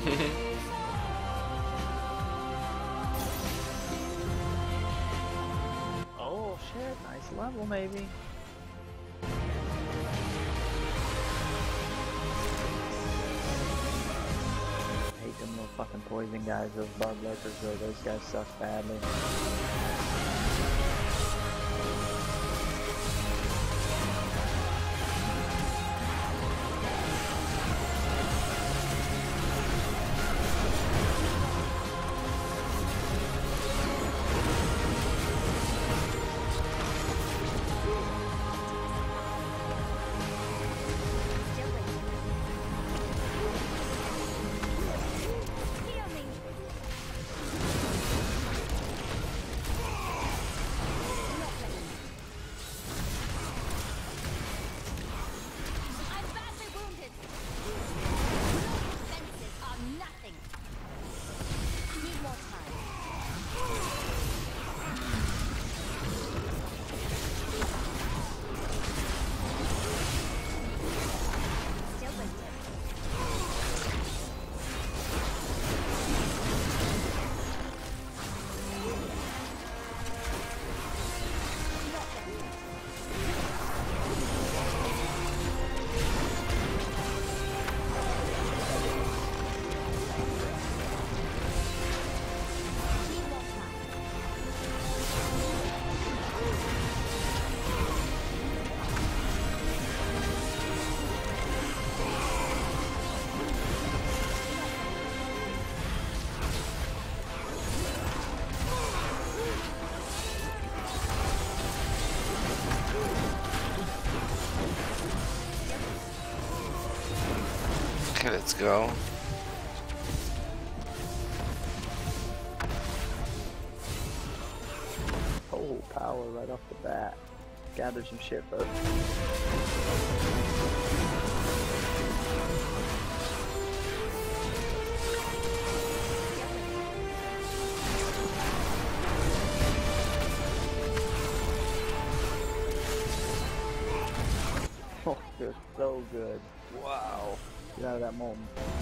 Oh shit, nice level maybe. I hate them little fucking poison guys, those bug lurkers though, those guys suck badly. Okay, let's go. Oh, power right off the bat. Gather some shit first. Oh, they're so good. Wow. Get out of that moment.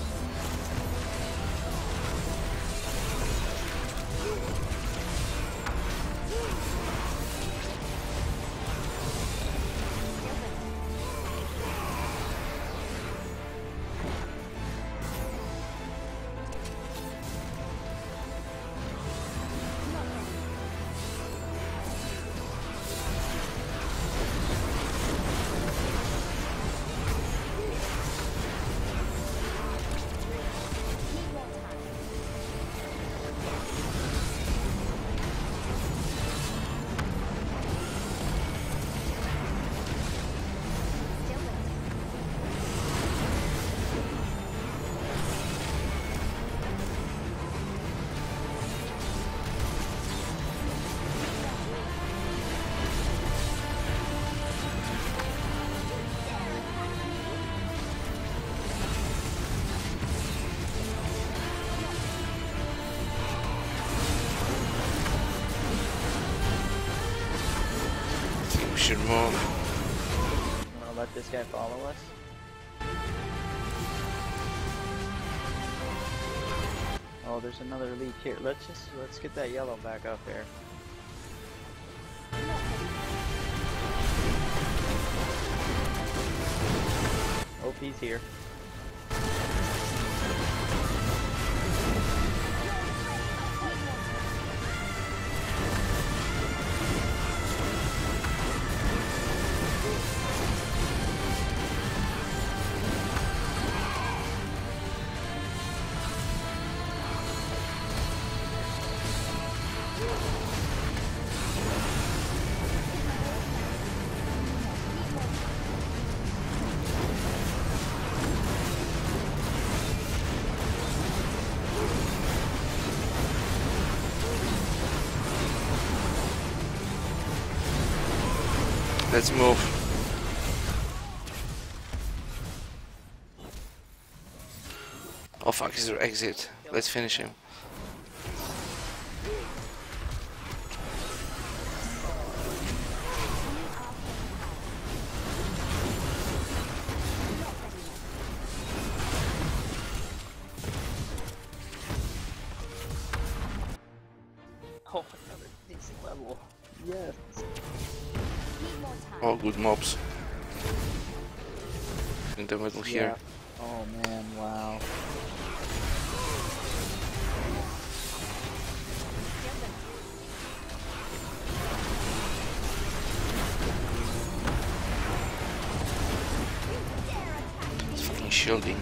Should move. Wanna let this guy follow us? Oh, there's another elite here. Let's get that yellow back up here. OP's here. Let's move. Oh fuck, he's our exit. Let's finish him. Oh, another decent level. Yes. All good mobs. In the middle here. Oh man, wow. It's fucking shielding.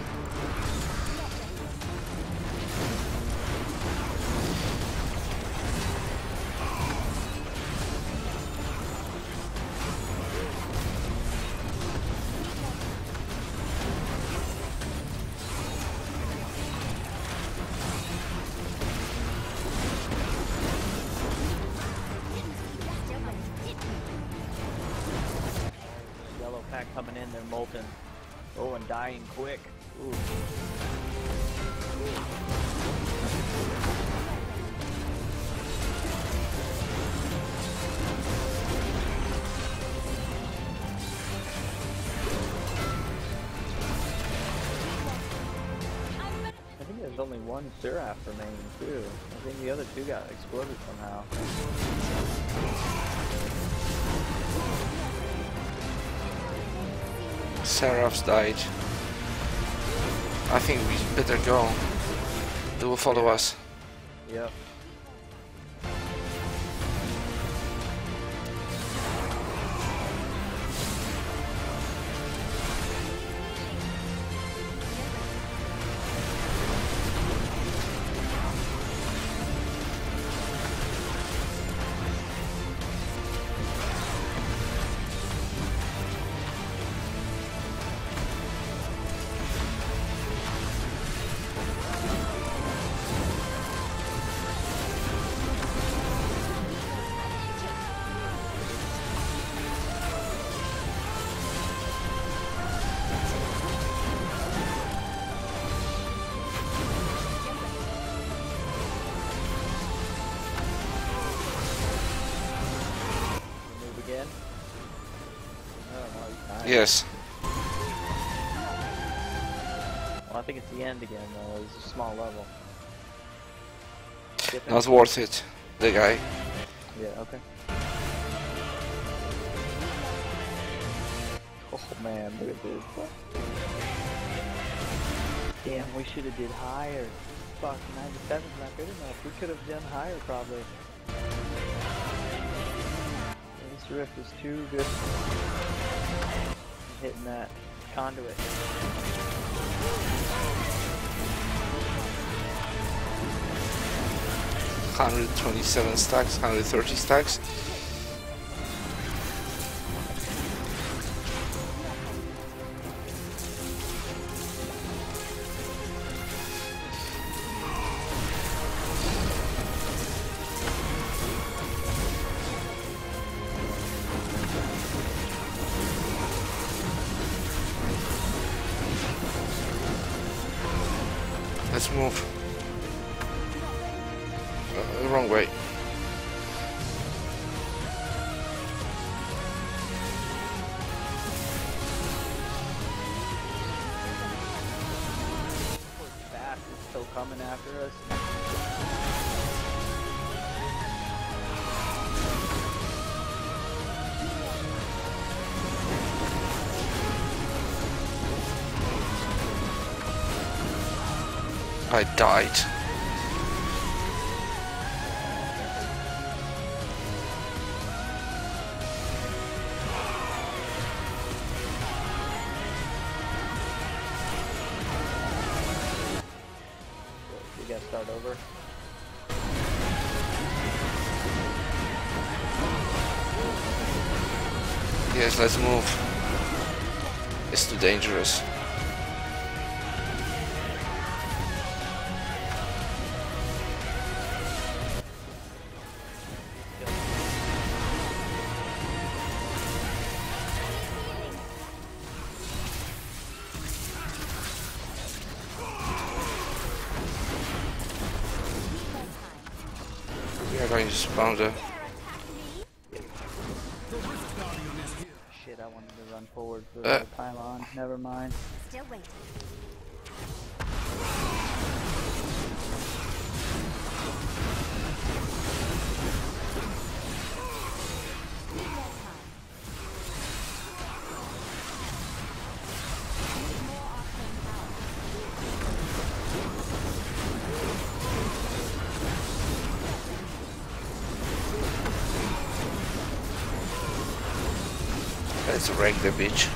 Yellow pack coming in, they're molten. Oh, and dying quick. Ooh. I think there's only one Seraph remaining too. I think the other two got exploded somehow. Seraph's died. I think we better go. They will follow us. Yep. Again? I don't know, he's dying. Yes. Well, I think it's the end again though, it's a small level. Not worth it. The guy. Yeah, okay. Oh man, look at this. Damn, we should have did higher. Fuck, 97's not good enough. We could have done higher probably. This rift is too good. Hitting that conduit. 127 stacks, 130 stacks. Let's move. Wrong way. Fast is still coming after us. I died. We gotta start over. Yes, let's move. It's too dangerous. We are going to spawn the... Shit, I wanted to run forward for the pylon. Never mind. Still waiting. Let's wreck the bitch.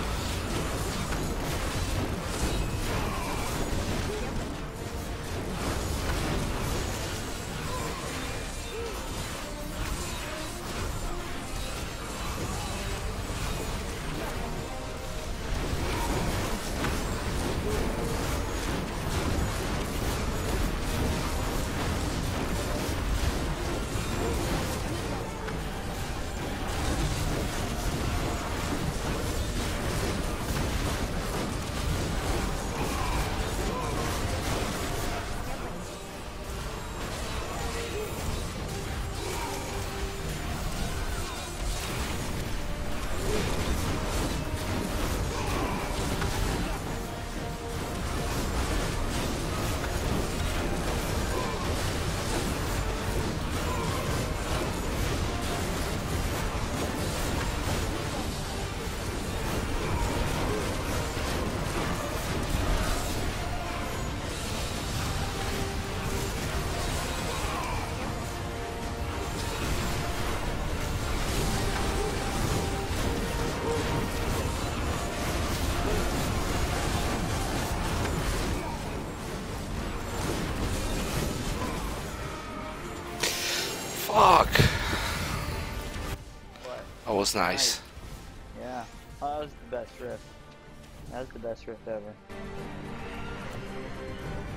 Fuck! What? That was nice. Yeah. Oh, that was the best rift. That was the best rift ever.